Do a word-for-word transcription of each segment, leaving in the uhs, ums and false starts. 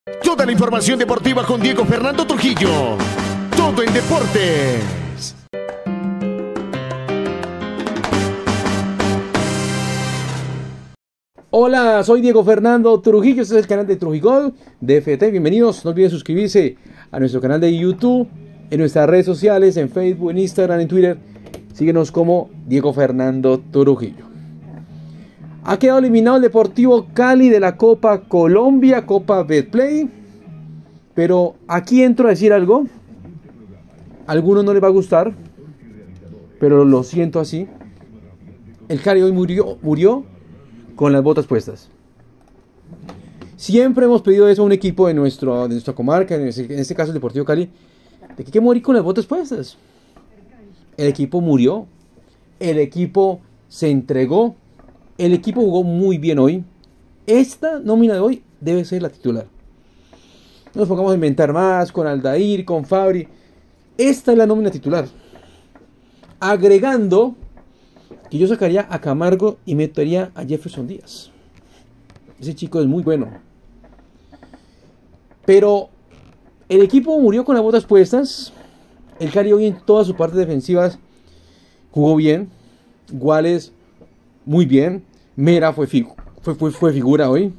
Toda la información deportiva con Diego Fernando Trujillo. Todo en deportes. Hola, soy Diego Fernando Trujillo, este es el canal de Trujigol de F T. Bienvenidos, no olviden suscribirse a nuestro canal de YouTube, en nuestras redes sociales, en Facebook, en Instagram, en Twitter. Síguenos como Diego Fernando Trujillo. Ha quedado eliminado el Deportivo Cali de la Copa Colombia, Copa Betplay. Pero aquí entro a decir algo. A algunos no les va a gustar, pero lo siento así. El Cali hoy murió, murió con las botas puestas. Siempre hemos pedido eso a un equipo de, nuestro, de nuestra comarca, en este, en este caso el Deportivo Cali, de que hay que morir con las botas puestas. El equipo murió, el equipo se entregó, el equipo jugó muy bien hoy. Esta nómina de hoy debe ser la titular. No nos pongamos a inventar más con Aldair, con Fabri. Esta es la nómina titular. Agregando que yo sacaría a Camargo y metería a Jefferson Díaz. Ese chico es muy bueno. Pero el equipo murió con las botas puestas. El Cali hoy en todas sus partes defensivas jugó bien. Guales muy bien. Mera fue, fig fue, fue, fue figura hoy.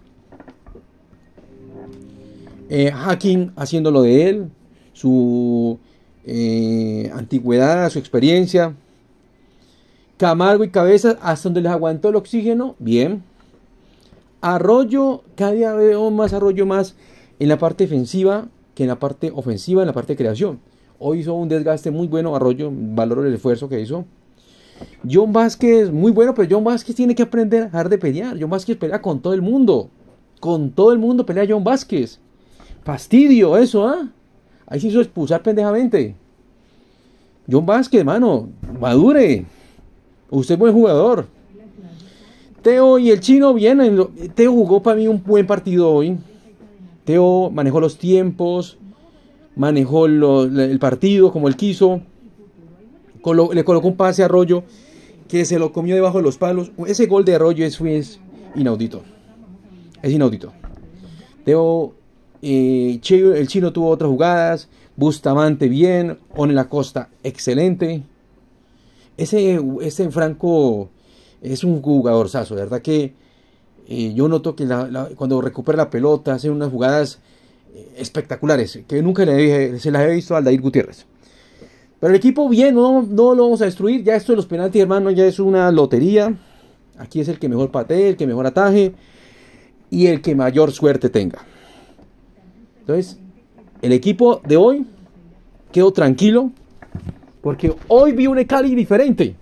Eh, Hakim haciendo lo de él. Su eh, antigüedad, su experiencia. Camargo y Cabeza hasta donde les aguantó el oxígeno. Bien. Arroyo, cada día veo más Arroyo más en la parte defensiva que en la parte ofensiva, en la parte de creación. Hoy hizo un desgaste muy bueno Arroyo, valoro el esfuerzo que hizo. John Vázquez, muy bueno, pero John Vázquez tiene que aprender a dejar de pelear. John Vázquez pelea con todo el mundo. Con todo el mundo pelea John Vázquez. Fastidio eso, ¿ah? ¿eh? Ahí se hizo expulsar pendejamente. John Vázquez, mano, madure. Usted es buen jugador. Teo y el Chino, bien. Teo jugó para mí un buen partido hoy. Teo manejó los tiempos, manejó lo, el partido como él quiso. Colo, le colocó un pase a Arroyo que se lo comió debajo de los palos. Ese gol de Arroyo es, es inaudito. Es inaudito. Teo, eh, che, el Chino tuvo otras jugadas. Bustamante bien. One la Costa excelente. Ese, ese Franco es un jugadorzazo, de verdad que eh, yo noto que la, la, cuando recupera la pelota hace unas jugadas eh, espectaculares que nunca le, se las he visto a Aldair Gutiérrez. Pero el equipo bien, no, no lo vamos a destruir. Ya esto de los penaltis, hermano, ya es una lotería. Aquí es el que mejor patee, el que mejor ataje y el que mayor suerte tenga. Entonces, el equipo de hoy quedó tranquilo porque hoy vi un Cali diferente.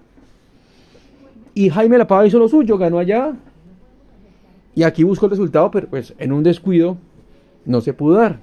Y Jaime La Pava hizo lo suyo, ganó allá. Y aquí buscó el resultado, pero pues en un descuido no se pudo dar.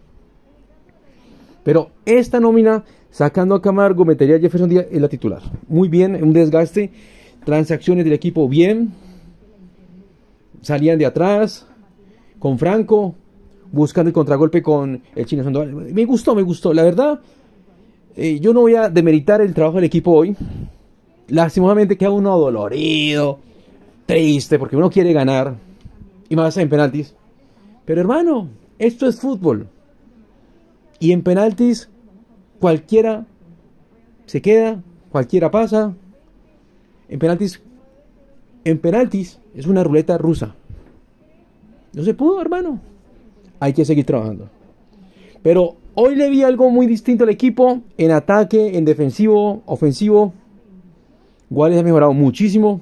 Pero esta nómina, sacando a Camargo, metería a Jefferson Díaz en la titular. Muy bien, un desgaste. Transacciones del equipo bien. Salían de atrás. Con Franco. Buscando el contragolpe con el Chino Sandoval. Me gustó, me gustó. La verdad, eh, yo no voy a demeritar el trabajo del equipo hoy. Lastimosamente queda uno dolorido, triste, porque uno quiere ganar. Y más en penaltis. Pero hermano, esto es fútbol. Y en penaltis, cualquiera se queda, cualquiera pasa. En penaltis, en penaltis es una ruleta rusa. No se pudo, hermano. Hay que seguir trabajando. Pero hoy le vi algo muy distinto al equipo. En ataque, en defensivo, ofensivo. Guales ha mejorado muchísimo.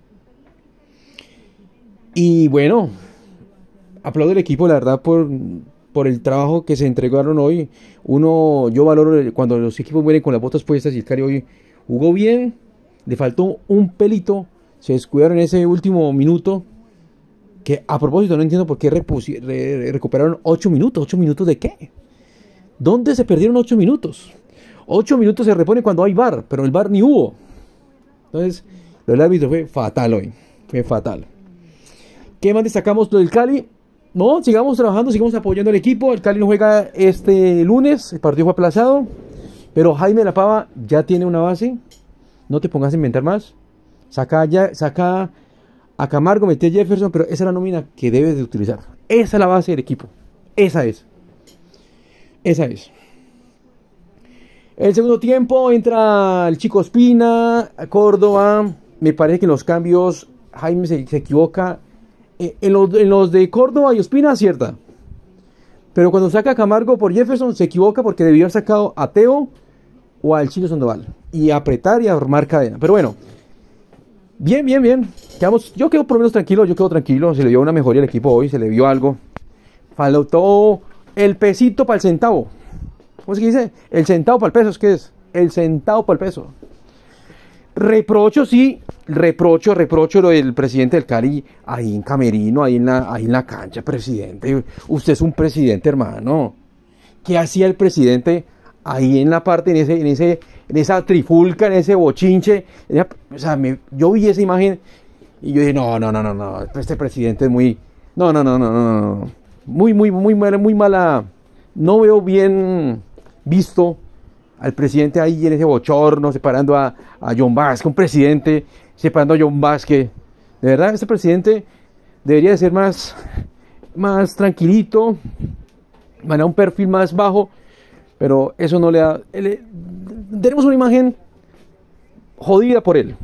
Y bueno, aplaudo al equipo, la verdad, por, por el trabajo que se entregaron hoy. Uno, yo valoro cuando los equipos mueren con las botas puestas y el Cali hoy jugó bien. Le faltó un pelito. Se descuidaron en ese último minuto. Que a propósito no entiendo por qué re recuperaron ocho minutos. ¿ocho minutos de qué? ¿Dónde se perdieron ocho minutos? ocho minutos se repone cuando hay V A R, pero el V A R ni hubo. Entonces, lo del árbitro fue fatal hoy. Fue fatal. ¿Qué más destacamos lo del Cali? No, sigamos trabajando, sigamos apoyando al equipo. El Cali no juega este lunes, el partido fue aplazado. Pero Jaime La Pava ya tiene una base. No te pongas a inventar más. Saca, ya, saca a Camargo, mete a Jefferson, pero esa es la nómina que debes de utilizar. Esa es la base del equipo. Esa es. Esa es. El segundo tiempo entra el Chico Ospina, Córdoba. Me parece que en los cambios Jaime se, se equivoca. En los, en los de Córdoba y Ospina acierta. Pero cuando saca a Camargo por Jefferson se equivoca porque debió haber sacado a Teo o al Chino Sandoval. Y apretar y armar cadena. Pero bueno. Bien, bien, bien. Quedamos, yo quedo por lo menos tranquilo. Yo quedo tranquilo. Se le vio una mejoría al equipo hoy. Se le vio algo. Faltó el pesito para el centavo. ¿Cómo se dice? El centavo para el peso. ¿Es qué es? El centavo para el peso. Reprocho, sí. Reprocho, reprocho lo del presidente del Cali. Ahí en Camerino, ahí en la, ahí en la cancha, presidente. Usted es un presidente, hermano. ¿Qué hacía el presidente ahí en la parte, en ese, en ese, en esa trifulca, en ese bochinche? Esa, o sea, me, yo vi esa imagen y yo dije, no, no, no, no, no. Este presidente es muy. No, no, no, no, no, no. Muy, muy, muy mala, muy mala. No veo bien visto al presidente ahí en ese bochorno, separando a, a John Vázquez, un presidente separando a John Vázquez. De verdad, este presidente debería de ser más, más tranquilito, manejar un perfil más bajo, pero eso no le da. Le, tenemos una imagen jodida por él.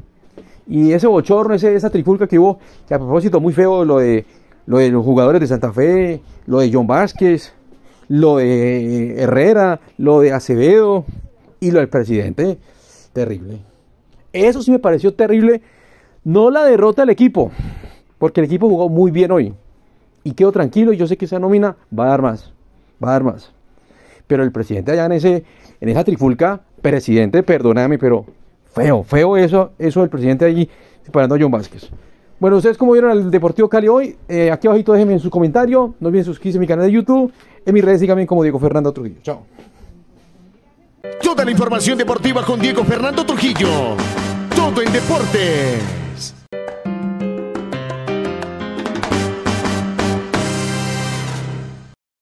Y ese bochorno, ese, esa trifulca que hubo, que a propósito muy feo lo de, lo de los jugadores de Santa Fe, lo de John Vázquez, lo de Herrera, lo de Acevedo y lo del presidente, terrible. Eso sí me pareció terrible, no la derrota del equipo, porque el equipo jugó muy bien hoy y quedó tranquilo y yo sé que esa nómina va a dar más, va a dar más. Pero el presidente allá en, ese, en esa trifulca, presidente, perdóname, pero feo, feo eso, eso del presidente allí separando a John Vázquez. Bueno, ustedes como vieron al Deportivo Cali hoy, eh, aquí abajito déjenme en su comentario, no olviden suscribirse a mi canal de YouTube, en mis redes síganme como Diego Fernando Trujillo. Chao. Toda la información deportiva con Diego Fernando Trujillo. Todo en deporte.